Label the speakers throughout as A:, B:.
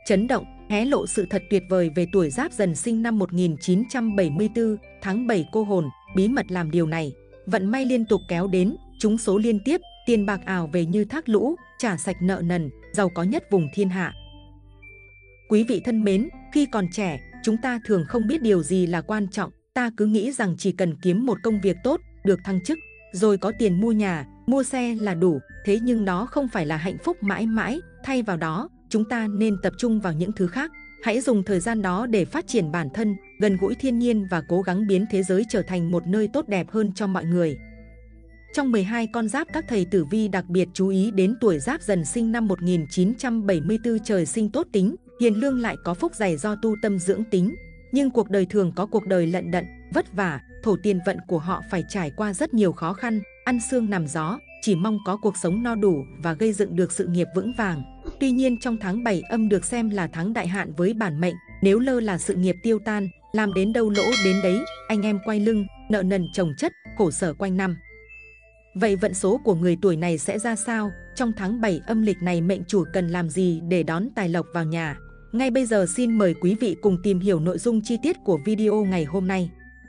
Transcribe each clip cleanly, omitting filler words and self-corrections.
A: chấn động, hé lộ sự thật tuyệt vời về tuổi Giáp Dần sinh năm 1974, tháng 7 cô hồn, bí mật làm điều này. Vận may liên tục kéo đến, trúng số liên tiếp, tiền bạc ào về như thác lũ, trả sạch nợ nần, giàu có nhất vùng thiên hạ. Quý vị thân mến, khi còn trẻ, chúng ta thường không biết điều gì là quan trọng, ta cứ nghĩ rằng chỉ cần kiếm một công việc tốt, được thăng chức, rồi có tiền mua nhà, mua xe là đủ, thế nhưng đó không phải là hạnh phúc mãi mãi, thay vào đó, chúng ta nên tập trung vào những thứ khác. Hãy dùng thời gian đó để phát triển bản thân, gần gũi thiên nhiên và cố gắng biến thế giới trở thành một nơi tốt đẹp hơn cho mọi người. Trong 12 con giáp, các thầy tử vi đặc biệt chú ý đến tuổi Giáp Dần sinh năm 1974 trời sinh tốt tính, hiền lương lại có phúc dày do tu tâm dưỡng tính. Nhưng cuộc đời thường có cuộc đời lận đận, vất vả, thổ tiền vận của họ phải trải qua rất nhiều khó khăn, ăn sương nằm gió, chỉ mong có cuộc sống no đủ và gây dựng được sự nghiệp vững vàng. Tuy nhiên trong tháng 7 âm được xem là tháng đại hạn với bản mệnh, nếu lơ là sự nghiệp tiêu tan, làm đến đâu lỗ đến đấy, anh em quay lưng, nợ nần chồng chất, khổ sở quanh năm. Vậy vận số của người tuổi này sẽ ra sao? Trong tháng 7 âm lịch này mệnh chủ cần làm gì để đón tài lộc vào nhà? Ngay bây giờ xin mời quý vị cùng tìm hiểu nội dung chi tiết của video ngày hôm nay.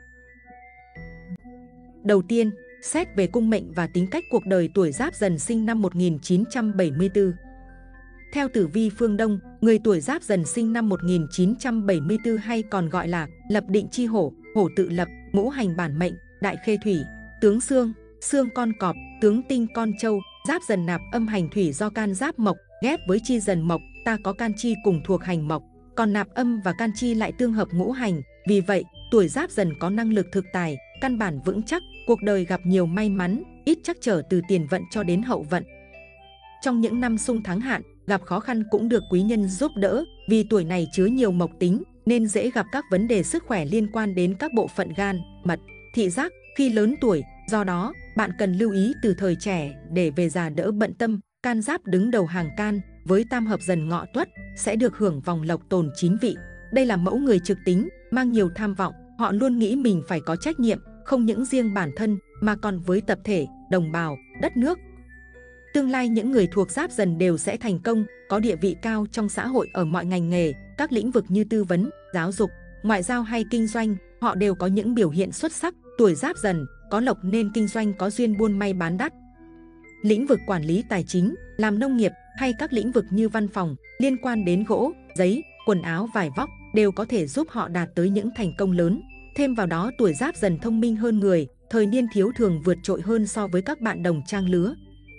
A: Đầu tiên, xét về cung mệnh và tính cách cuộc đời tuổi Giáp Dần sinh năm 1974. Theo tử vi phương Đông, người tuổi Giáp Dần sinh năm 1974 hay còn gọi là lập định chi hổ, hổ tự lập, ngũ hành bản mệnh, đại khê thủy, tướng xương, xương con cọp, tướng tinh con trâu, Giáp Dần nạp âm hành thủy do can giáp mộc, ghép với chi dần mộc, ta có can chi cùng thuộc hành mộc, còn nạp âm và can chi lại tương hợp ngũ hành, vì vậy, tuổi Giáp Dần có năng lực thực tài, căn bản vững chắc, cuộc đời gặp nhiều may mắn, ít trắc trở từ tiền vận cho đến hậu vận. Trong những năm xung tháng hạn, gặp khó khăn cũng được quý nhân giúp đỡ, vì tuổi này chứa nhiều mộc tính, nên dễ gặp các vấn đề sức khỏe liên quan đến các bộ phận gan, mật, thị giác khi lớn tuổi. Do đó, bạn cần lưu ý từ thời trẻ để về già đỡ bận tâm. Can giáp đứng đầu hàng can, với tam hợp Dần Ngọ Tuất, sẽ được hưởng vòng lộc tồn 9 vị. Đây là mẫu người trực tính, mang nhiều tham vọng, họ luôn nghĩ mình phải có trách nhiệm, không những riêng bản thân, mà còn với tập thể, đồng bào, đất nước. Tương lai những người thuộc Giáp Dần đều sẽ thành công, có địa vị cao trong xã hội ở mọi ngành nghề, các lĩnh vực như tư vấn, giáo dục, ngoại giao hay kinh doanh, họ đều có những biểu hiện xuất sắc. Tuổi Giáp Dần có lộc nên kinh doanh có duyên buôn may bán đắt. Lĩnh vực quản lý tài chính, làm nông nghiệp hay các lĩnh vực như văn phòng liên quan đến gỗ, giấy, quần áo vải vóc đều có thể giúp họ đạt tới những thành công lớn. Thêm vào đó tuổi Giáp Dần thông minh hơn người, thời niên thiếu thường vượt trội hơn so với các bạn đồng trang lứa.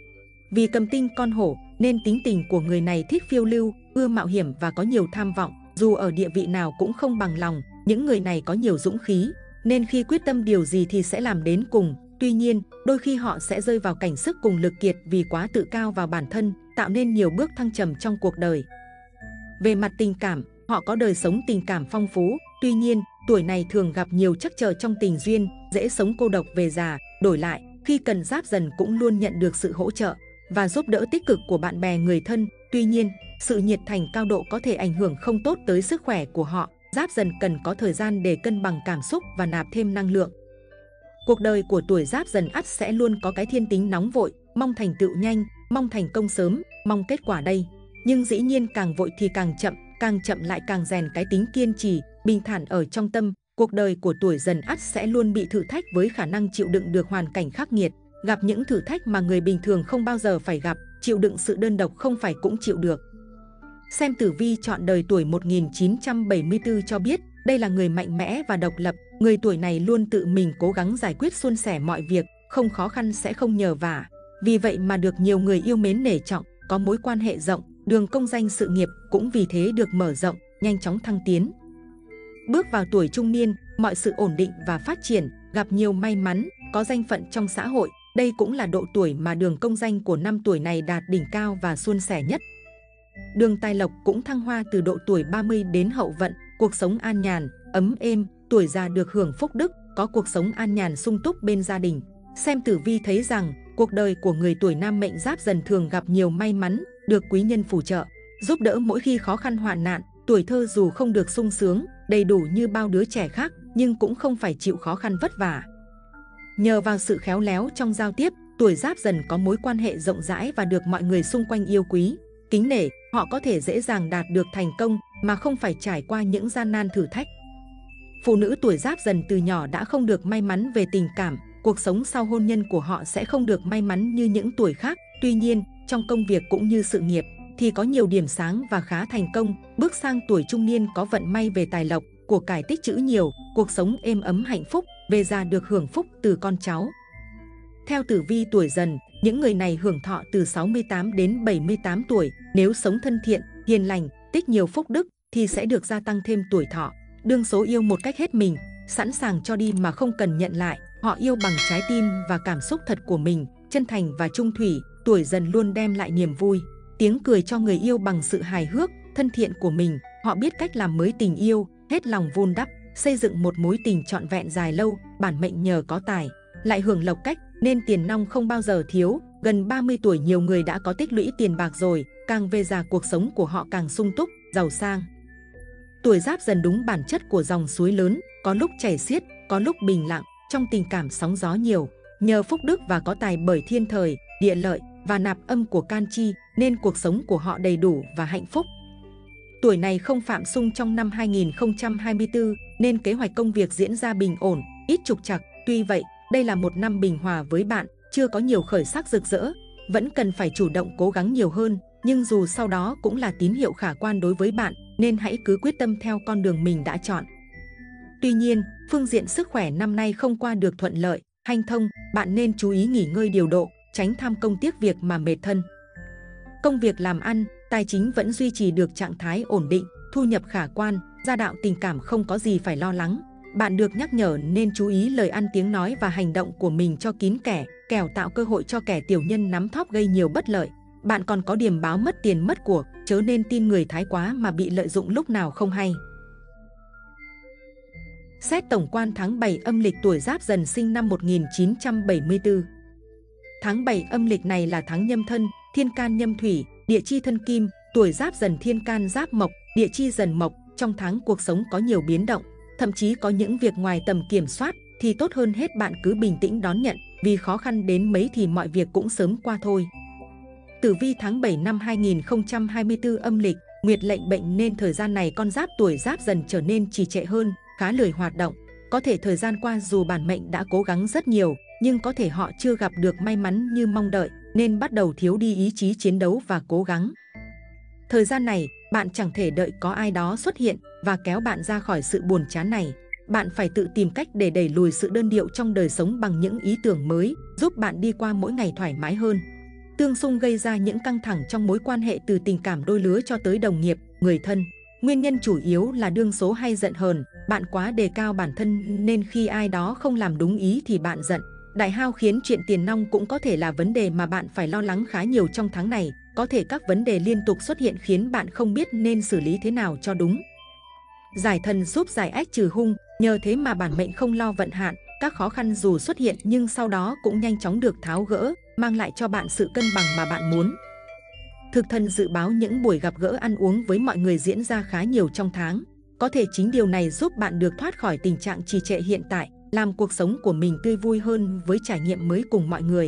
A: Vì cầm tinh con hổ nên tính tình của người này thích phiêu lưu, ưa mạo hiểm và có nhiều tham vọng, dù ở địa vị nào cũng không bằng lòng. Những người này có nhiều dũng khí, nên khi quyết tâm điều gì thì sẽ làm đến cùng. Tuy nhiên, đôi khi họ sẽ rơi vào cảnh sức cùng lực kiệt vì quá tự cao vào bản thân, tạo nên nhiều bước thăng trầm trong cuộc đời. Về mặt tình cảm, họ có đời sống tình cảm phong phú. Tuy nhiên, tuổi này thường gặp nhiều trắc trở trong tình duyên, dễ sống cô độc về già. Đổi lại, khi cần Giáp Dần cũng luôn nhận được sự hỗ trợ và giúp đỡ tích cực của bạn bè người thân. Tuy nhiên, sự nhiệt thành cao độ có thể ảnh hưởng không tốt tới sức khỏe của họ. Giáp Dần cần có thời gian để cân bằng cảm xúc và nạp thêm năng lượng. Cuộc đời của tuổi Giáp Dần ắt sẽ luôn có cái thiên tính nóng vội, mong thành tựu nhanh, mong thành công sớm, mong kết quả đây. Nhưng dĩ nhiên càng vội thì càng chậm lại càng rèn cái tính kiên trì, bình thản ở trong tâm. Cuộc đời của tuổi Dần ắt sẽ luôn bị thử thách với khả năng chịu đựng được hoàn cảnh khắc nghiệt, gặp những thử thách mà người bình thường không bao giờ phải gặp, chịu đựng sự đơn độc không phải cũng chịu được. Xem tử vi chọn đời tuổi 1974 cho biết, đây là người mạnh mẽ và độc lập, người tuổi này luôn tự mình cố gắng giải quyết suôn sẻ mọi việc, không khó khăn sẽ không nhờ vả. Vì vậy mà được nhiều người yêu mến nể trọng, có mối quan hệ rộng, đường công danh sự nghiệp cũng vì thế được mở rộng, nhanh chóng thăng tiến. Bước vào tuổi trung niên, mọi sự ổn định và phát triển, gặp nhiều may mắn, có danh phận trong xã hội. Đây cũng là độ tuổi mà đường công danh của năm tuổi này đạt đỉnh cao và suôn sẻ nhất. Đường tài lộc cũng thăng hoa từ độ tuổi 30 đến hậu vận, cuộc sống an nhàn, ấm êm, tuổi già được hưởng phúc đức, có cuộc sống an nhàn sung túc bên gia đình. Xem tử vi thấy rằng, cuộc đời của người tuổi nam mệnh Giáp Dần thường gặp nhiều may mắn, được quý nhân phù trợ, giúp đỡ mỗi khi khó khăn hoạn nạn. Tuổi thơ dù không được sung sướng, đầy đủ như bao đứa trẻ khác, nhưng cũng không phải chịu khó khăn vất vả. Nhờ vào sự khéo léo trong giao tiếp, tuổi Giáp Dần có mối quan hệ rộng rãi và được mọi người xung quanh yêu quý. kính nể, họ có thể dễ dàng đạt được thành công mà không phải trải qua những gian nan thử thách. Phụ nữ tuổi Giáp Dần từ nhỏ đã không được may mắn về tình cảm, cuộc sống sau hôn nhân của họ sẽ không được may mắn như những tuổi khác. Tuy nhiên, trong công việc cũng như sự nghiệp thì có nhiều điểm sáng và khá thành công. Bước sang tuổi trung niên có vận may về tài lộc, của cải tích trữ nhiều, cuộc sống êm ấm hạnh phúc, về già được hưởng phúc từ con cháu. Theo tử vi tuổi Dần, những người này hưởng thọ từ 68 đến 78 tuổi. Nếu sống thân thiện, hiền lành, tích nhiều phúc đức thì sẽ được gia tăng thêm tuổi thọ. Đương số yêu một cách hết mình, sẵn sàng cho đi mà không cần nhận lại. Họ yêu bằng trái tim và cảm xúc thật của mình, chân thành và trung thủy. Tuổi Dần luôn đem lại niềm vui, tiếng cười cho người yêu bằng sự hài hước, thân thiện của mình. Họ biết cách làm mới tình yêu, hết lòng vun đắp, xây dựng một mối tình trọn vẹn dài lâu. Bản mệnh nhờ có tài, lại hưởng lộc cách nên tiền nong không bao giờ thiếu. Gần 30 tuổi nhiều người đã có tích lũy tiền bạc rồi, càng về già cuộc sống của họ càng sung túc, giàu sang. Tuổi Giáp Dần đúng bản chất của dòng suối lớn, có lúc chảy xiết, có lúc bình lặng, trong tình cảm sóng gió nhiều. Nhờ phúc đức và có tài bởi thiên thời, địa lợi và nạp âm của can chi nên cuộc sống của họ đầy đủ và hạnh phúc. Tuổi này không phạm xung trong năm 2024 nên kế hoạch công việc diễn ra bình ổn, ít trục trặc. Tuy vậy, đây là một năm bình hòa với bạn, chưa có nhiều khởi sắc rực rỡ, vẫn cần phải chủ động cố gắng nhiều hơn, nhưng dù sau đó cũng là tín hiệu khả quan đối với bạn, nên hãy cứ quyết tâm theo con đường mình đã chọn. Tuy nhiên, phương diện sức khỏe năm nay không qua được thuận lợi, hanh thông, bạn nên chú ý nghỉ ngơi điều độ, tránh tham công tiếc việc mà mệt thân. Công việc làm ăn, tài chính vẫn duy trì được trạng thái ổn định, thu nhập khả quan, gia đạo tình cảm không có gì phải lo lắng. Bạn được nhắc nhở nên chú ý lời ăn tiếng nói và hành động của mình cho kín kẽ, kẻo tạo cơ hội cho kẻ tiểu nhân nắm thóp gây nhiều bất lợi. Bạn còn có điềm báo mất tiền mất của, chớ nên tin người thái quá mà bị lợi dụng lúc nào không hay. Xét tổng quan tháng 7 âm lịch tuổi Giáp Dần sinh năm 1974. Tháng 7 âm lịch này là tháng Nhâm Thân, thiên can Nhâm Thủy, địa chi Thân Kim, tuổi Giáp Dần thiên can Giáp Mộc, địa chi Dần Mộc. Trong tháng cuộc sống có nhiều biến động, thậm chí có những việc ngoài tầm kiểm soát, thì tốt hơn hết bạn cứ bình tĩnh đón nhận, vì khó khăn đến mấy thì mọi việc cũng sớm qua thôi. Tử vi tháng 7 năm 2024 âm lịch, Nguyệt lệnh bệnh nên thời gian này con giáp tuổi Giáp Dần trở nên trì trệ hơn, khá lười hoạt động. Có thể thời gian qua dù bản mệnh đã cố gắng rất nhiều, nhưng có thể họ chưa gặp được may mắn như mong đợi, nên bắt đầu thiếu đi ý chí chiến đấu và cố gắng. Thời gian này, bạn chẳng thể đợi có ai đó xuất hiện và kéo bạn ra khỏi sự buồn chán này. Bạn phải tự tìm cách để đẩy lùi sự đơn điệu trong đời sống bằng những ý tưởng mới, giúp bạn đi qua mỗi ngày thoải mái hơn. Tương xung gây ra những căng thẳng trong mối quan hệ từ tình cảm đôi lứa cho tới đồng nghiệp, người thân. Nguyên nhân chủ yếu là đương số hay giận hờn, bạn quá đề cao bản thân nên khi ai đó không làm đúng ý thì bạn giận. Đại hao khiến chuyện tiền nong cũng có thể là vấn đề mà bạn phải lo lắng khá nhiều trong tháng này. Có thể các vấn đề liên tục xuất hiện khiến bạn không biết nên xử lý thế nào cho đúng. Giải thần giúp giải ách trừ hung, nhờ thế mà bản mệnh không lo vận hạn. Các khó khăn dù xuất hiện nhưng sau đó cũng nhanh chóng được tháo gỡ, mang lại cho bạn sự cân bằng mà bạn muốn. Thực thần dự báo những buổi gặp gỡ ăn uống với mọi người diễn ra khá nhiều trong tháng. Có thể chính điều này giúp bạn được thoát khỏi tình trạng trì trệ hiện tại, làm cuộc sống của mình tươi vui hơn với trải nghiệm mới cùng mọi người.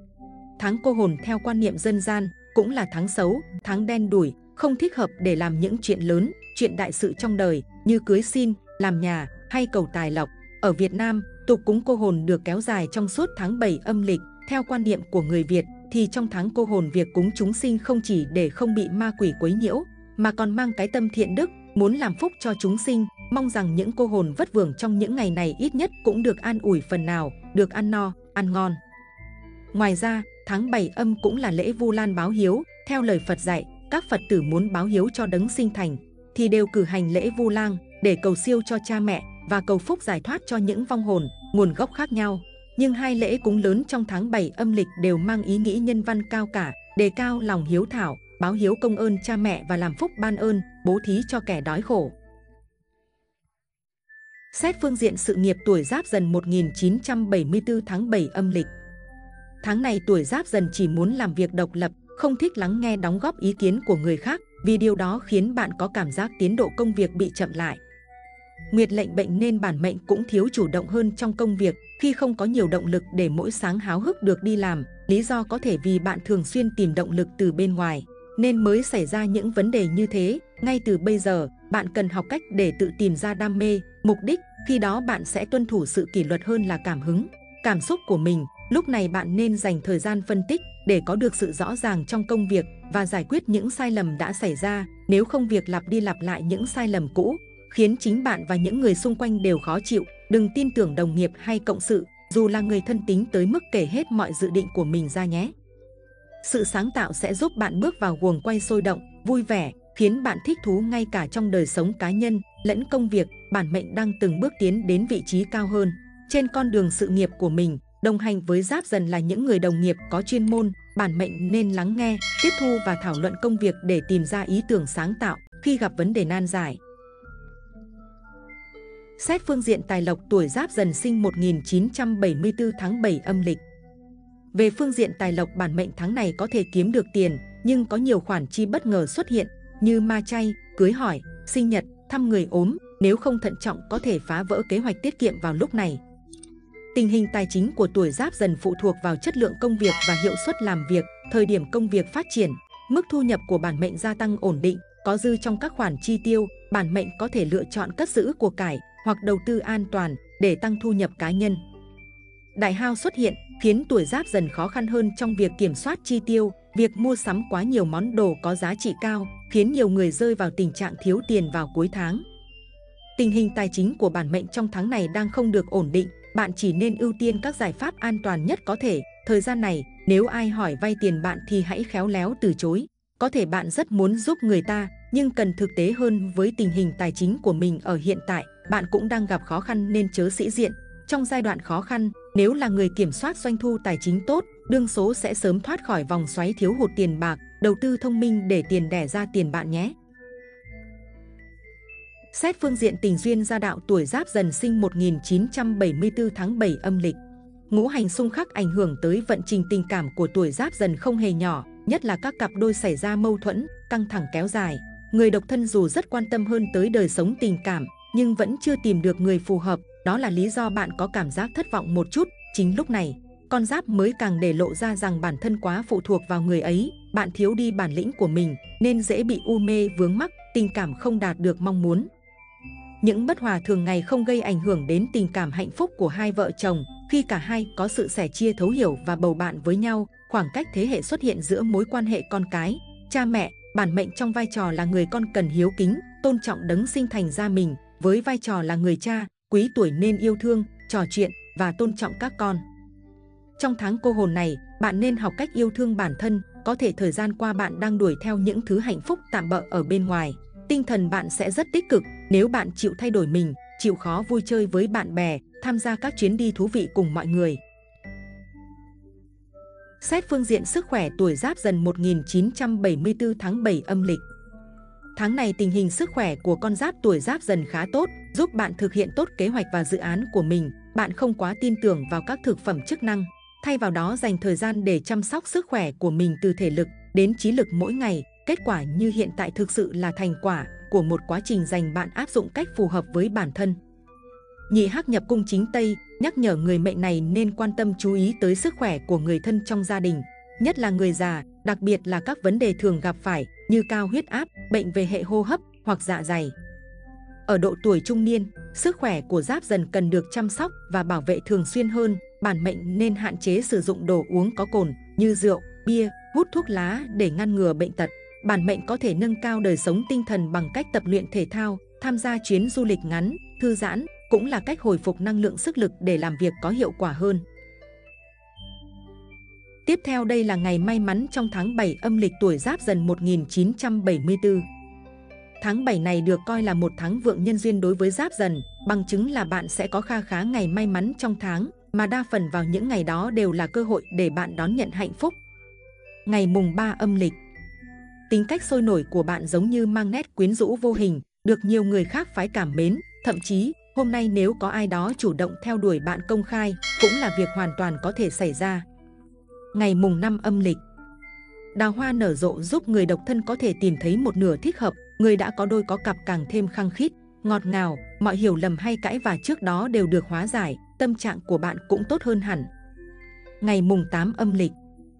A: Tháng Cô Hồn theo quan niệm dân gian cũng là tháng xấu, tháng đen đủi, không thích hợp để làm những chuyện lớn, chuyện đại sự trong đời như cưới xin, làm nhà hay cầu tài lộc. Ở Việt Nam, tục cúng cô hồn được kéo dài trong suốt tháng 7 âm lịch. Theo quan niệm của người Việt thì trong tháng cô hồn việc cúng chúng sinh không chỉ để không bị ma quỷ quấy nhiễu, mà còn mang cái tâm thiện đức, muốn làm phúc cho chúng sinh. Mong rằng những cô hồn vất vưởng trong những ngày này ít nhất cũng được an ủi phần nào, được ăn no, ăn ngon. Ngoài ra, tháng 7 âm cũng là lễ Vu Lan báo hiếu. Theo lời Phật dạy, các Phật tử muốn báo hiếu cho đấng sinh thành thì đều cử hành lễ Vu Lan để cầu siêu cho cha mẹ và cầu phúc giải thoát cho những vong hồn, nguồn gốc khác nhau. Nhưng hai lễ cúng lớn trong tháng 7 âm lịch đều mang ý nghĩa nhân văn cao cả, đề cao lòng hiếu thảo, báo hiếu công ơn cha mẹ và làm phúc ban ơn, bố thí cho kẻ đói khổ. Xét phương diện sự nghiệp tuổi Giáp Dần 1974 tháng 7 âm lịch. Tháng này tuổi Giáp Dần chỉ muốn làm việc độc lập, không thích lắng nghe đóng góp ý kiến của người khác, vì điều đó khiến bạn có cảm giác tiến độ công việc bị chậm lại. Nguyệt lệnh bệnh nên bản mệnh cũng thiếu chủ động hơn trong công việc, khi không có nhiều động lực để mỗi sáng háo hức được đi làm. Lý do có thể vì bạn thường xuyên tìm động lực từ bên ngoài. nên mới xảy ra những vấn đề như thế. Ngay từ bây giờ, bạn cần học cách để tự tìm ra đam mê, mục đích, khi đó bạn sẽ tuân thủ sự kỷ luật hơn là cảm hứng, cảm xúc của mình. Lúc này bạn nên dành thời gian phân tích để có được sự rõ ràng trong công việc và giải quyết những sai lầm đã xảy ra, nếu không việc lặp đi lặp lại những sai lầm cũ khiến chính bạn và những người xung quanh đều khó chịu. Đừng tin tưởng đồng nghiệp hay cộng sự, dù là người thân tín tới mức kể hết mọi dự định của mình ra nhé. Sự sáng tạo sẽ giúp bạn bước vào guồng quay sôi động, vui vẻ, khiến bạn thích thú ngay cả trong đời sống cá nhân lẫn công việc. Bản mệnh đang từng bước tiến đến vị trí cao hơn trên con đường sự nghiệp của mình. Đồng hành với Giáp Dần là những người đồng nghiệp có chuyên môn, bản mệnh nên lắng nghe, tiếp thu và thảo luận công việc để tìm ra ý tưởng sáng tạo khi gặp vấn đề nan giải. Xét phương diện tài lộc, tuổi Giáp Dần sinh 1974 tháng 7 âm lịch. Về phương diện tài lộc, bản mệnh tháng này có thể kiếm được tiền, nhưng có nhiều khoản chi bất ngờ xuất hiện như ma chay, cưới hỏi, sinh nhật, thăm người ốm. Nếu không thận trọng có thể phá vỡ kế hoạch tiết kiệm vào lúc này. Tình hình tài chính của tuổi Giáp Dần phụ thuộc vào chất lượng công việc và hiệu suất làm việc. Thời điểm công việc phát triển, mức thu nhập của bản mệnh gia tăng ổn định, có dư trong các khoản chi tiêu. Bản mệnh có thể lựa chọn cất giữ của cải hoặc đầu tư an toàn để tăng thu nhập cá nhân. Đại hao xuất hiện khiến tuổi Giáp Dần khó khăn hơn trong việc kiểm soát chi tiêu. Việc mua sắm quá nhiều món đồ có giá trị cao khiến nhiều người rơi vào tình trạng thiếu tiền vào cuối tháng. Tình hình tài chính của bản mệnh trong tháng này đang không được ổn định. Bạn chỉ nên ưu tiên các giải pháp an toàn nhất có thể. Thời gian này, nếu ai hỏi vay tiền bạn thì hãy khéo léo từ chối. Có thể bạn rất muốn giúp người ta, nhưng cần thực tế hơn với tình hình tài chính của mình ở hiện tại. Bạn cũng đang gặp khó khăn nên chớ sĩ diện. Trong giai đoạn khó khăn, nếu là người kiểm soát doanh thu tài chính tốt, đương số sẽ sớm thoát khỏi vòng xoáy thiếu hụt tiền bạc. Đầu tư thông minh để tiền đẻ ra tiền bạn nhé. Xét phương diện tình duyên gia đạo, tuổi Giáp Dần sinh 1974 tháng 7 âm lịch. Ngũ hành xung khắc ảnh hưởng tới vận trình tình cảm của tuổi Giáp Dần không hề nhỏ, nhất là các cặp đôi xảy ra mâu thuẫn, căng thẳng kéo dài. Người độc thân dù rất quan tâm hơn tới đời sống tình cảm, nhưng vẫn chưa tìm được người phù hợp. Đó là lý do bạn có cảm giác thất vọng một chút. Chính lúc này, con giáp mới càng để lộ ra rằng bản thân quá phụ thuộc vào người ấy. Bạn thiếu đi bản lĩnh của mình nên dễ bị u mê vướng mắc, tình cảm không đạt được mong muốn. Những bất hòa thường ngày không gây ảnh hưởng đến tình cảm hạnh phúc của hai vợ chồng. Khi cả hai có sự sẻ chia thấu hiểu và bầu bạn với nhau, khoảng cách thế hệ xuất hiện giữa mối quan hệ con cái, cha mẹ. Bản mệnh trong vai trò là người con cần hiếu kính, tôn trọng đấng sinh thành ra mình. Với vai trò là người cha, quý tuổi nên yêu thương, trò chuyện và tôn trọng các con. Trong tháng cô hồn này, bạn nên học cách yêu thương bản thân. Có thể thời gian qua bạn đang đuổi theo những thứ hạnh phúc tạm bợ ở bên ngoài. Tinh thần bạn sẽ rất tích cực nếu bạn chịu thay đổi mình, chịu khó vui chơi với bạn bè, tham gia các chuyến đi thú vị cùng mọi người. Xét phương diện sức khỏe, tuổi Giáp Dần 1974 tháng 7 âm lịch. Tháng này tình hình sức khỏe của con giáp tuổi Giáp Dần khá tốt, giúp bạn thực hiện tốt kế hoạch và dự án của mình. Bạn không quá tin tưởng vào các thực phẩm chức năng, thay vào đó dành thời gian để chăm sóc sức khỏe của mình từ thể lực đến trí lực mỗi ngày. Kết quả như hiện tại thực sự là thành quả của một quá trình dành bạn áp dụng cách phù hợp với bản thân. Nhị hắc nhập cung chính Tây nhắc nhở người mệnh này nên quan tâm chú ý tới sức khỏe của người thân trong gia đình, nhất là người già, đặc biệt là các vấn đề thường gặp phải như cao huyết áp, bệnh về hệ hô hấp hoặc dạ dày. Ở độ tuổi trung niên, sức khỏe của Giáp Dần cần được chăm sóc và bảo vệ thường xuyên hơn. Bản mệnh nên hạn chế sử dụng đồ uống có cồn như rượu, bia, hút thuốc lá để ngăn ngừa bệnh tật. Bản mệnh có thể nâng cao đời sống tinh thần bằng cách tập luyện thể thao, tham gia chuyến du lịch ngắn, thư giãn cũng là cách hồi phục năng lượng sức lực để làm việc có hiệu quả hơn. Tiếp theo đây là ngày may mắn trong tháng 7 âm lịch, tuổi Giáp Dần 1974. Tháng 7 này được coi là một tháng vượng nhân duyên đối với Giáp Dần, bằng chứng là bạn sẽ có kha khá ngày may mắn trong tháng, mà đa phần vào những ngày đó đều là cơ hội để bạn đón nhận hạnh phúc. Ngày mùng 3 âm lịch. Tính cách sôi nổi của bạn giống như mang nét quyến rũ vô hình, được nhiều người khác phái cảm mến. Thậm chí, hôm nay nếu có ai đó chủ động theo đuổi bạn công khai, cũng là việc hoàn toàn có thể xảy ra. Ngày mùng 5 âm lịch. Đào hoa nở rộ giúp người độc thân có thể tìm thấy một nửa thích hợp. Người đã có đôi có cặp càng thêm khăng khít, ngọt ngào. Mọi hiểu lầm hay cãi vã trước đó đều được hóa giải. Tâm trạng của bạn cũng tốt hơn hẳn. Ngày mùng 8 âm lịch.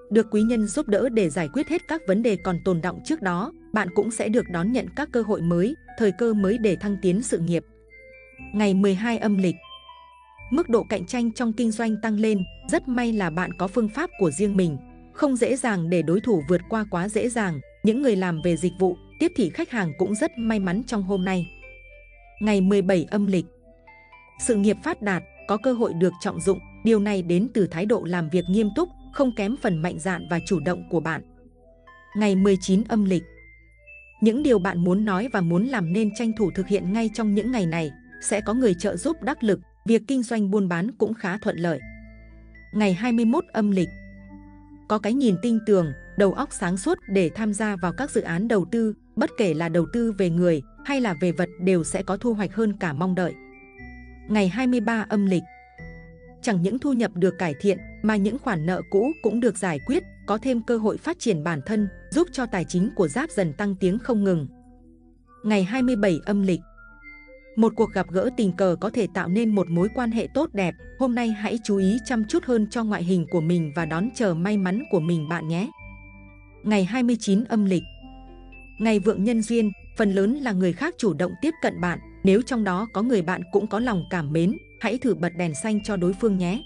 A: được quý nhân giúp đỡ để giải quyết hết các vấn đề còn tồn đọng trước đó. Bạn cũng sẽ được đón nhận các cơ hội mới, thời cơ mới để thăng tiến sự nghiệp. Ngày 12 âm lịch, mức độ cạnh tranh trong kinh doanh tăng lên, rất may là bạn có phương pháp của riêng mình. Không dễ dàng để đối thủ vượt qua quá dễ dàng. Những người làm về dịch vụ, tiếp thị khách hàng cũng rất may mắn trong hôm nay. Ngày 17 âm lịch, sự nghiệp phát đạt, có cơ hội được trọng dụng. Điều này đến từ thái độ làm việc nghiêm túc, không kém phần mạnh dạn và chủ động của bạn. Ngày 19 âm lịch, những điều bạn muốn nói và muốn làm nên tranh thủ thực hiện ngay trong những ngày này. Sẽ có người trợ giúp đắc lực, việc kinh doanh buôn bán cũng khá thuận lợi. Ngày 21 âm lịch, có cái nhìn tinh tường, đầu óc sáng suốt để tham gia vào các dự án đầu tư, bất kể là đầu tư về người hay là về vật đều sẽ có thu hoạch hơn cả mong đợi. Ngày 23 âm lịch, chẳng những thu nhập được cải thiện mà những khoản nợ cũ cũng được giải quyết, có thêm cơ hội phát triển bản thân, giúp cho tài chính của Giáp Dần tăng tiếng không ngừng. Ngày 27 âm lịch, một cuộc gặp gỡ tình cờ có thể tạo nên một mối quan hệ tốt đẹp. Hôm nay hãy chú ý chăm chút hơn cho ngoại hình của mình và đón chờ may mắn của mình bạn nhé. Ngày 29 âm lịch, ngày vượng nhân duyên, phần lớn là người khác chủ động tiếp cận bạn. Nếu trong đó có người bạn cũng có lòng cảm mến, hãy thử bật đèn xanh cho đối phương nhé.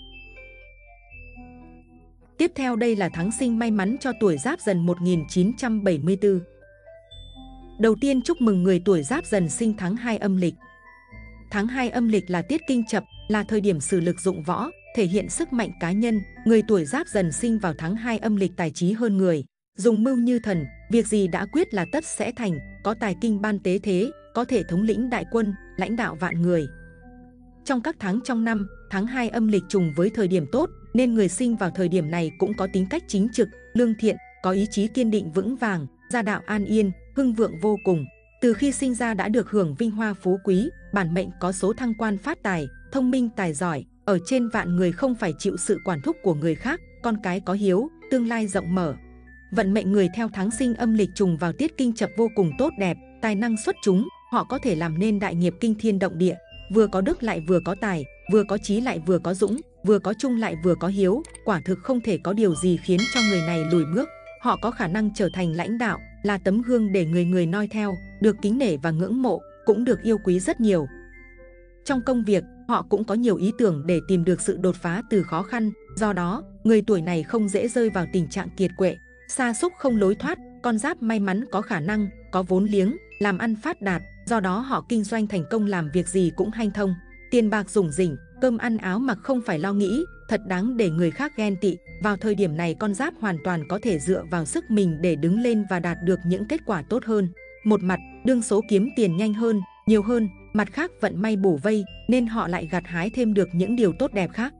A: Tiếp theo đây là tháng sinh may mắn cho tuổi Giáp Dần 1974. Đầu tiên chúc mừng người tuổi Giáp Dần sinh tháng 2 âm lịch. Tháng 2 âm lịch là tiết kinh chập, là thời điểm sử lực dụng võ, thể hiện sức mạnh cá nhân. Người tuổi Giáp Dần sinh vào tháng 2 âm lịch tài trí hơn người, dùng mưu như thần, việc gì đã quyết là tất sẽ thành, có tài kinh ban tế thế, có thể thống lĩnh đại quân, lãnh đạo vạn người. Trong các tháng trong năm, tháng 2 âm lịch trùng với thời điểm tốt, nên người sinh vào thời điểm này cũng có tính cách chính trực, lương thiện, có ý chí kiên định vững vàng, gia đạo an yên, hưng vượng vô cùng. Từ khi sinh ra đã được hưởng vinh hoa phú quý, bản mệnh có số thăng quan phát tài, thông minh tài giỏi, ở trên vạn người không phải chịu sự quản thúc của người khác, con cái có hiếu, tương lai rộng mở. Vận mệnh người theo tháng sinh âm lịch trùng vào tiết kinh chập vô cùng tốt đẹp, tài năng xuất chúng, họ có thể làm nên đại nghiệp kinh thiên động địa, vừa có đức lại vừa có tài, vừa có trí lại vừa có dũng, vừa có trung lại vừa có hiếu, quả thực không thể có điều gì khiến cho người này lùi bước. Họ có khả năng trở thành lãnh đạo, là tấm gương để người người noi theo, được kính nể và ngưỡng mộ, cũng được yêu quý rất nhiều. Trong công việc, họ cũng có nhiều ý tưởng để tìm được sự đột phá từ khó khăn, do đó, người tuổi này không dễ rơi vào tình trạng kiệt quệ, sa sút không lối thoát. Con giáp may mắn có khả năng, có vốn liếng, làm ăn phát đạt, do đó họ kinh doanh thành công, làm việc gì cũng hanh thông, tiền bạc rủng rỉnh, cơm ăn áo mặc không phải lo nghĩ, thật đáng để người khác ghen tị. Vào thời điểm này con giáp hoàn toàn có thể dựa vào sức mình để đứng lên và đạt được những kết quả tốt hơn. Một mặt, đương số kiếm tiền nhanh hơn, nhiều hơn, mặt khác vận may bổ vây, nên họ lại gặt hái thêm được những điều tốt đẹp khác.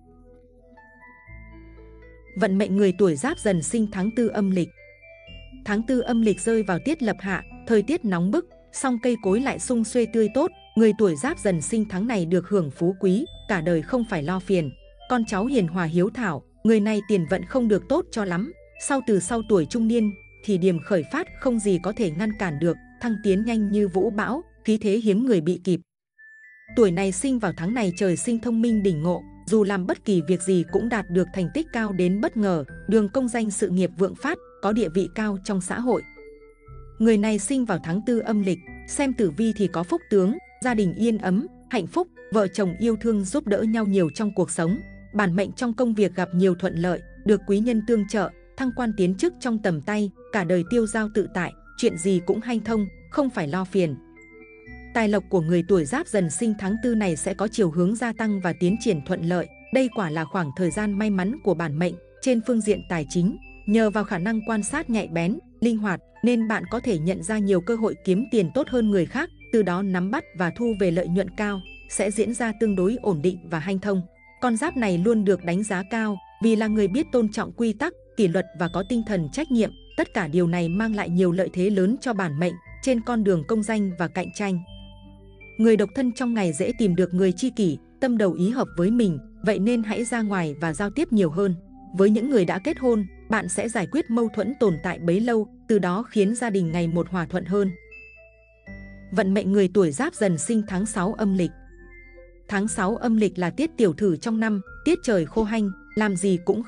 A: Vận mệnh người tuổi Giáp Dần sinh tháng 4 âm lịch. Tháng 4 âm lịch rơi vào tiết lập hạ, thời tiết nóng bức, song cây cối lại sum xuê tươi tốt. Người tuổi Giáp Dần sinh tháng này được hưởng phú quý, cả đời không phải lo phiền. Con cháu hiền hòa hiếu thảo, người này tiền vận không được tốt cho lắm. Từ sau tuổi trung niên thì điểm khởi phát không gì có thể ngăn cản được, thăng tiến nhanh như vũ bão, khí thế hiếm người bị kịp. Tuổi này sinh vào tháng này trời sinh thông minh đỉnh ngộ, dù làm bất kỳ việc gì cũng đạt được thành tích cao đến bất ngờ, đường công danh sự nghiệp vượng phát, có địa vị cao trong xã hội. Người này sinh vào tháng 4 âm lịch, xem tử vi thì có phúc tướng, gia đình yên ấm, hạnh phúc, vợ chồng yêu thương giúp đỡ nhau nhiều trong cuộc sống. Bản mệnh trong công việc gặp nhiều thuận lợi, được quý nhân tương trợ, thăng quan tiến chức trong tầm tay, cả đời tiêu dao tự tại, chuyện gì cũng hanh thông, không phải lo phiền. Tài lộc của người tuổi Giáp Dần sinh tháng 4 này sẽ có chiều hướng gia tăng và tiến triển thuận lợi. Đây quả là khoảng thời gian may mắn của bản mệnh trên phương diện tài chính. Nhờ vào khả năng quan sát nhạy bén, linh hoạt nên bạn có thể nhận ra nhiều cơ hội kiếm tiền tốt hơn người khác, từ đó nắm bắt và thu về lợi nhuận cao, sẽ diễn ra tương đối ổn định và hanh thông. Con giáp này luôn được đánh giá cao vì là người biết tôn trọng quy tắc, kỷ luật và có tinh thần trách nhiệm. Tất cả điều này mang lại nhiều lợi thế lớn cho bản mệnh trên con đường công danh và cạnh tranh. Người độc thân trong ngày dễ tìm được người tri kỷ, tâm đầu ý hợp với mình, vậy nên hãy ra ngoài và giao tiếp nhiều hơn. Với những người đã kết hôn, bạn sẽ giải quyết mâu thuẫn tồn tại bấy lâu, từ đó khiến gia đình ngày một hòa thuận hơn. Vận mệnh người tuổi Giáp Dần sinh tháng 6 âm lịch. Tháng 6 âm lịch là tiết tiểu thử trong năm, tiết trời khô hanh, làm gì cũng khó,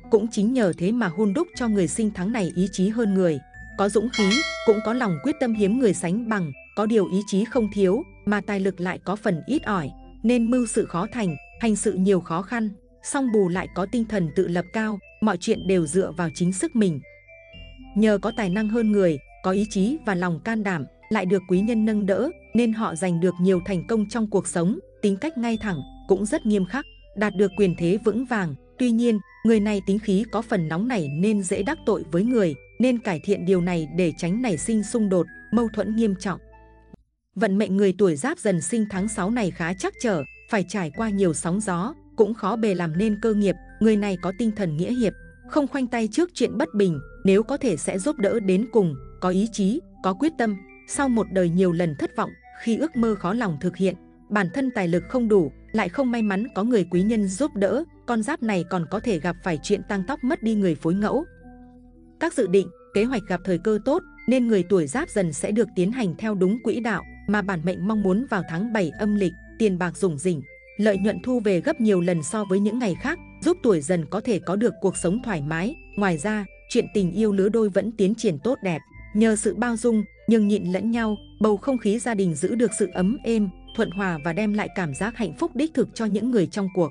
A: cũng chính nhờ thế mà hun đúc cho người sinh tháng này ý chí hơn người, có dũng khí, cũng có lòng quyết tâm hiếm người sánh bằng, có điều ý chí không thiếu, mà tài lực lại có phần ít ỏi, nên mưu sự khó thành, hành sự nhiều khó khăn, song bù lại có tinh thần tự lập cao, mọi chuyện đều dựa vào chính sức mình. Nhờ có tài năng hơn người, có ý chí và lòng can đảm, lại được quý nhân nâng đỡ, nên họ giành được nhiều thành công trong cuộc sống, tính cách ngay thẳng, cũng rất nghiêm khắc, đạt được quyền thế vững vàng. Tuy nhiên, người này tính khí có phần nóng nảy nên dễ đắc tội với người, nên cải thiện điều này để tránh nảy sinh xung đột, mâu thuẫn nghiêm trọng. Vận mệnh người tuổi Giáp Dần sinh tháng 6 này khá trắc trở, phải trải qua nhiều sóng gió, cũng khó bề làm nên cơ nghiệp. Người này có tinh thần nghĩa hiệp, không khoanh tay trước chuyện bất bình, nếu có thể sẽ giúp đỡ đến cùng, có ý chí, có quyết tâm. Sau một đời nhiều lần thất vọng, khi ước mơ khó lòng thực hiện, bản thân tài lực không đủ, lại không may mắn có người quý nhân giúp đỡ, con giáp này còn có thể gặp phải chuyện tăng tóc mất đi người phối ngẫu. Các dự định, kế hoạch gặp thời cơ tốt, nên người tuổi Giáp Dần sẽ được tiến hành theo đúng quỹ đạo mà bản mệnh mong muốn vào tháng 7 âm lịch, tiền bạc rủng rỉnh, lợi nhuận thu về gấp nhiều lần so với những ngày khác, giúp tuổi Dần có thể có được cuộc sống thoải mái. Ngoài ra, chuyện tình yêu lứa đôi vẫn tiến triển tốt đẹp, nhờ sự bao dung, nhường nhịn lẫn nhau, bầu không khí gia đình giữ được sự ấm êm, thuận hòa và đem lại cảm giác hạnh phúc đích thực cho những người trong cuộc.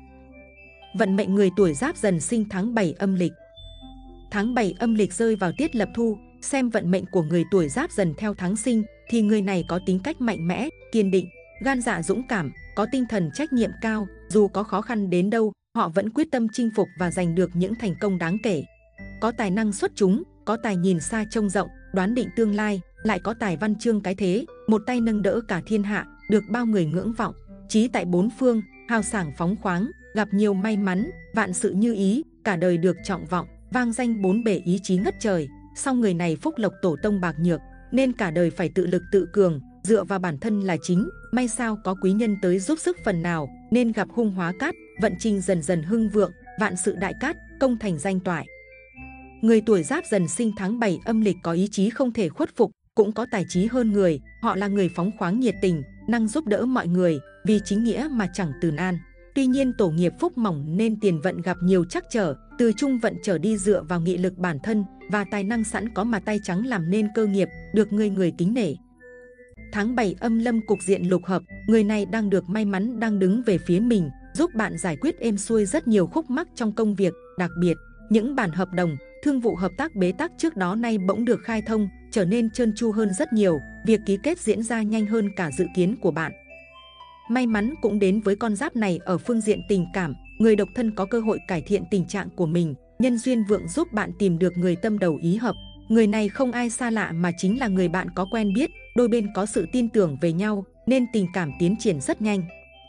A: Vận mệnh người tuổi Giáp Dần sinh tháng 7 âm lịch. Tháng 7 âm lịch rơi vào tiết Lập Thu, xem vận mệnh của người tuổi Giáp Dần theo tháng sinh thì người này có tính cách mạnh mẽ, kiên định, gan dạ dũng cảm, có tinh thần trách nhiệm cao, dù có khó khăn đến đâu, họ vẫn quyết tâm chinh phục và giành được những thành công đáng kể. Có tài năng xuất chúng, có tài nhìn xa trông rộng, đoán định tương lai, lại có tài văn chương cái thế, một tay nâng đỡ cả thiên hạ, được bao người ngưỡng vọng, trí tại bốn phương, hào sảng phóng khoáng, gặp nhiều may mắn, vạn sự như ý, cả đời được trọng vọng, vang danh bốn bể, ý chí ngất trời. Song người này phúc lộc tổ tông bạc nhược, nên cả đời phải tự lực tự cường, dựa vào bản thân là chính. May sao có quý nhân tới giúp sức phần nào, nên gặp hung hóa cát, vận trình dần dần hưng vượng, vạn sự đại cát, công thành danh toại. Người tuổi Giáp Dần sinh tháng 7 âm lịch có ý chí không thể khuất phục, cũng có tài trí hơn người. Họ là người phóng khoáng nhiệt tình, năng giúp đỡ mọi người, vì chính nghĩa mà chẳng từ nan. Tuy nhiên tổ nghiệp phúc mỏng nên tiền vận gặp nhiều trắc trở, từ trung vận trở đi dựa vào nghị lực bản thân và tài năng sẵn có mà tay trắng làm nên cơ nghiệp, được người người kính nể. Tháng 7 âm lâm cục diện lục hợp, người này đang được may mắn đang đứng về phía mình, giúp bạn giải quyết êm xuôi rất nhiều khúc mắc trong công việc. Đặc biệt, những bản hợp đồng, thương vụ hợp tác bế tắc trước đó nay bỗng được khai thông, trở nên trơn tru hơn rất nhiều, việc ký kết diễn ra nhanh hơn cả dự kiến của bạn. May mắn cũng đến với con giáp này ở phương diện tình cảm, người độc thân có cơ hội cải thiện tình trạng của mình, nhân duyên vượng giúp bạn tìm được người tâm đầu ý hợp. Người này không ai xa lạ mà chính là người bạn có quen biết, đôi bên có sự tin tưởng về nhau nên tình cảm tiến triển rất nhanh.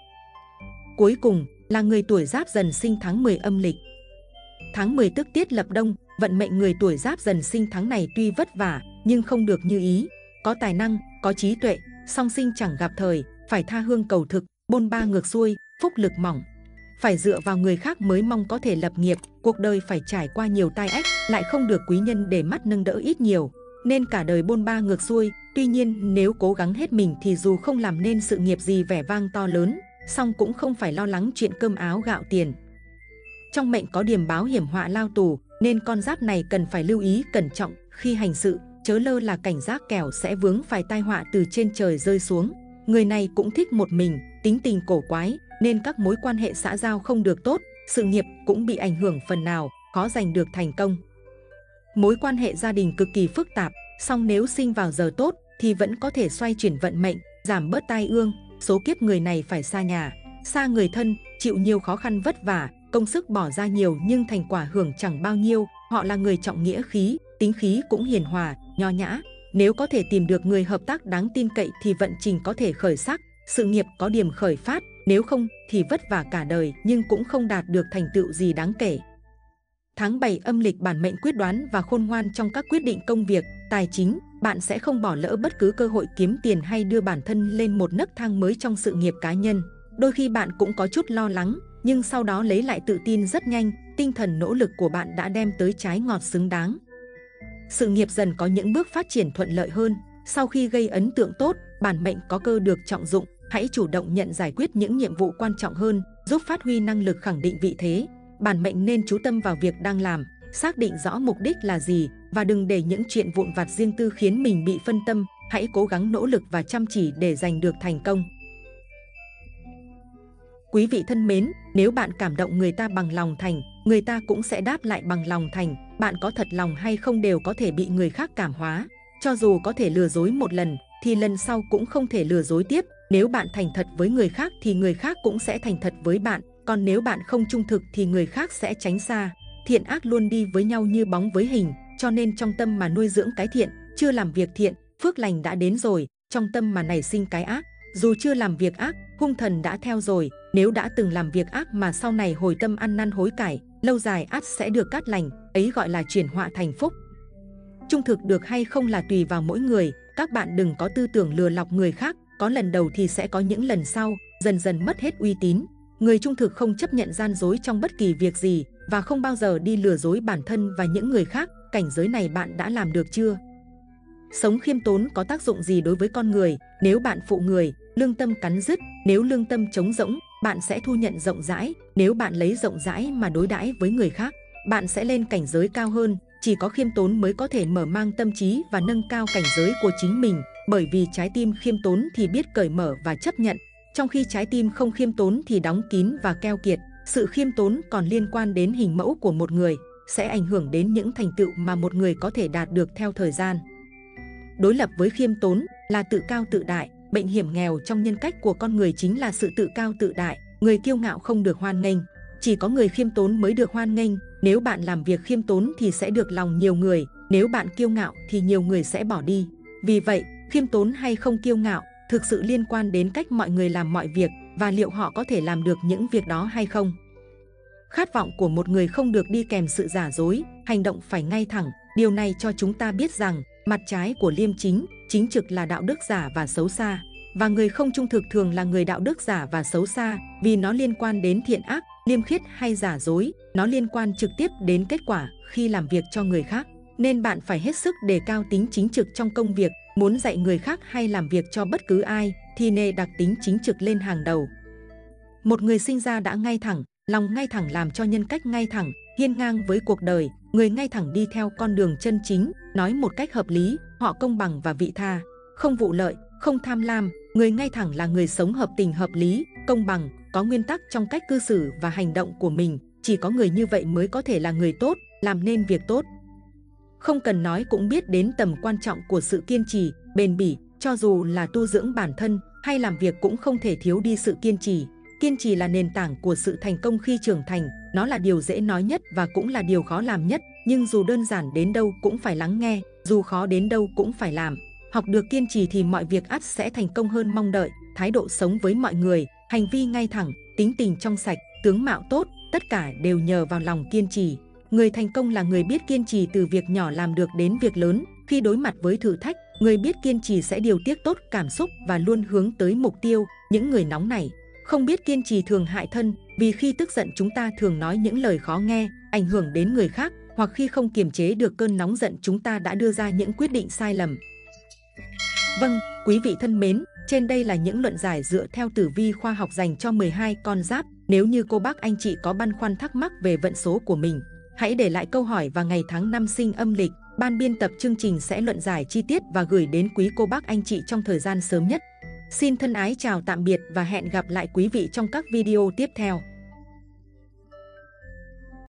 A: Cuối cùng là người tuổi Giáp Dần sinh tháng 10 âm lịch. Tháng 10 tức tiết Lập Đông, vận mệnh người tuổi Giáp Dần sinh tháng này tuy vất vả nhưng không được như ý, có tài năng, có trí tuệ, song sinh chẳng gặp thời, phải tha hương cầu thực, bôn ba ngược xuôi, phúc lực mỏng. Phải dựa vào người khác mới mong có thể lập nghiệp, cuộc đời phải trải qua nhiều tai ách, lại không được quý nhân để mắt nâng đỡ ít nhiều, nên cả đời bôn ba ngược xuôi. Tuy nhiên nếu cố gắng hết mình thì dù không làm nên sự nghiệp gì vẻ vang to lớn, song cũng không phải lo lắng chuyện cơm áo gạo tiền. Trong mệnh có điềm báo hiểm họa lao tù, nên con giáp này cần phải lưu ý cẩn trọng khi hành sự, chớ lơ là cảnh giác kẻo sẽ vướng phải tai họa từ trên trời rơi xuống. Người này cũng thích một mình, tính tình cổ quái, nên các mối quan hệ xã giao không được tốt, sự nghiệp cũng bị ảnh hưởng phần nào, khó giành được thành công. Mối quan hệ gia đình cực kỳ phức tạp, song nếu sinh vào giờ tốt thì vẫn có thể xoay chuyển vận mệnh, giảm bớt tai ương. Số kiếp người này phải xa nhà, xa người thân, chịu nhiều khó khăn vất vả, công sức bỏ ra nhiều nhưng thành quả hưởng chẳng bao nhiêu. Họ là người trọng nghĩa khí, tính khí cũng hiền hòa, nho nhã. Nếu có thể tìm được người hợp tác đáng tin cậy thì vận trình có thể khởi sắc, sự nghiệp có điểm khởi phát. Nếu không thì vất vả cả đời nhưng cũng không đạt được thành tựu gì đáng kể. Tháng 7 âm lịch bản mệnh quyết đoán và khôn ngoan trong các quyết định công việc, tài chính. Bạn sẽ không bỏ lỡ bất cứ cơ hội kiếm tiền hay đưa bản thân lên một nấc thang mới trong sự nghiệp cá nhân. Đôi khi bạn cũng có chút lo lắng, nhưng sau đó lấy lại tự tin rất nhanh. Tinh thần nỗ lực của bạn đã đem tới trái ngọt xứng đáng. Sự nghiệp dần có những bước phát triển thuận lợi hơn. Sau khi gây ấn tượng tốt, bản mệnh có cơ được trọng dụng. Hãy chủ động nhận giải quyết những nhiệm vụ quan trọng hơn, giúp phát huy năng lực khẳng định vị thế. bản mệnh nên chú tâm vào việc đang làm, xác định rõ mục đích là gì và đừng để những chuyện vụn vặt riêng tư khiến mình bị phân tâm. Hãy cố gắng nỗ lực và chăm chỉ để giành được thành công. Quý vị thân mến, nếu bạn cảm động người ta bằng lòng thành, người ta cũng sẽ đáp lại bằng lòng thành. Bạn có thật lòng hay không đều có thể bị người khác cảm hóa. Cho dù có thể lừa dối một lần, thì lần sau cũng không thể lừa dối tiếp. Nếu bạn thành thật với người khác thì người khác cũng sẽ thành thật với bạn. Còn nếu bạn không trung thực thì người khác sẽ tránh xa. Thiện ác luôn đi với nhau như bóng với hình, cho nên trong tâm mà nuôi dưỡng cái thiện, chưa làm việc thiện, phước lành đã đến rồi. Trong tâm mà nảy sinh cái ác, dù chưa làm việc ác, hung thần đã theo rồi. Nếu đã từng làm việc ác mà sau này hồi tâm ăn năn hối cải, lâu dài ắt sẽ được cát lành, ấy gọi là chuyển họa thành phúc. Trung thực được hay không là tùy vào mỗi người, các bạn đừng có tư tưởng lừa lọc người khác, có lần đầu thì sẽ có những lần sau, dần dần mất hết uy tín. Người trung thực không chấp nhận gian dối trong bất kỳ việc gì và không bao giờ đi lừa dối bản thân và những người khác. Cảnh giới này bạn đã làm được chưa? Sống khiêm tốn có tác dụng gì đối với con người? Nếu bạn phụ người, lương tâm cắn rứt, nếu lương tâm trống rỗng, bạn sẽ thu nhận rộng rãi. Nếu bạn lấy rộng rãi mà đối đãi với người khác, bạn sẽ lên cảnh giới cao hơn. Chỉ có khiêm tốn mới có thể mở mang tâm trí và nâng cao cảnh giới của chính mình, bởi vì trái tim khiêm tốn thì biết cởi mở và chấp nhận, trong khi trái tim không khiêm tốn thì đóng kín và keo kiệt. Sự khiêm tốn còn liên quan đến hình mẫu của một người, sẽ ảnh hưởng đến những thành tựu mà một người có thể đạt được theo thời gian. Đối lập với khiêm tốn là tự cao tự đại. Bệnh hiểm nghèo trong nhân cách của con người chính là sự tự cao tự đại. Người kiêu ngạo không được hoan nghênh, chỉ có người khiêm tốn mới được hoan nghênh. Nếu bạn làm việc khiêm tốn thì sẽ được lòng nhiều người, nếu bạn kiêu ngạo thì nhiều người sẽ bỏ đi. Vì vậy, khiêm tốn hay không kiêu ngạo thực sự liên quan đến cách mọi người làm mọi việc và liệu họ có thể làm được những việc đó hay không. Khát vọng của một người không được đi kèm sự giả dối, hành động phải ngay thẳng. Điều này cho chúng ta biết rằng mặt trái của liêm chính, chính trực là đạo đức giả và xấu xa. Và người không trung thực thường là người đạo đức giả và xấu xa, vì nó liên quan đến thiện ác, liêm khiết hay giả dối. Nó liên quan trực tiếp đến kết quả khi làm việc cho người khác. Nên bạn phải hết sức đề cao tính chính trực trong công việc. Muốn dạy người khác hay làm việc cho bất cứ ai thì nên đặt tính chính trực lên hàng đầu. Một người sinh ra đã ngay thẳng, lòng ngay thẳng làm cho nhân cách ngay thẳng, hiên ngang với cuộc đời. Người ngay thẳng đi theo con đường chân chính, nói một cách hợp lý, họ công bằng và vị tha, không vụ lợi, không tham lam. Người ngay thẳng là người sống hợp tình hợp lý, công bằng, có nguyên tắc trong cách cư xử và hành động của mình. Chỉ có người như vậy mới có thể là người tốt, làm nên việc tốt. Không cần nói cũng biết đến tầm quan trọng của sự kiên trì, bền bỉ. Cho dù là tu dưỡng bản thân hay làm việc cũng không thể thiếu đi sự kiên trì. Kiên trì là nền tảng của sự thành công khi trưởng thành. Nó là điều dễ nói nhất và cũng là điều khó làm nhất. Nhưng dù đơn giản đến đâu cũng phải lắng nghe, dù khó đến đâu cũng phải làm. Học được kiên trì thì mọi việc ắt sẽ thành công hơn mong đợi. Thái độ sống với mọi người, hành vi ngay thẳng, tính tình trong sạch, tướng mạo tốt, tất cả đều nhờ vào lòng kiên trì. Người thành công là người biết kiên trì từ việc nhỏ làm được đến việc lớn. Khi đối mặt với thử thách, người biết kiên trì sẽ điều tiết tốt cảm xúc và luôn hướng tới mục tiêu. Những người nóng nảy, không biết kiên trì thường hại thân, vì khi tức giận chúng ta thường nói những lời khó nghe, ảnh hưởng đến người khác, hoặc khi không kiềm chế được cơn nóng giận chúng ta đã đưa ra những quyết định sai lầm. Vâng, quý vị thân mến, trên đây là những luận giải dựa theo tử vi khoa học dành cho 12 con giáp. Nếu như cô bác anh chị có băn khoăn thắc mắc về vận số của mình, hãy để lại câu hỏi và ngày tháng năm sinh âm lịch. Ban biên tập chương trình sẽ luận giải chi tiết và gửi đến quý cô bác anh chị trong thời gian sớm nhất. Xin thân ái chào tạm biệt và hẹn gặp lại quý vị trong các video tiếp theo.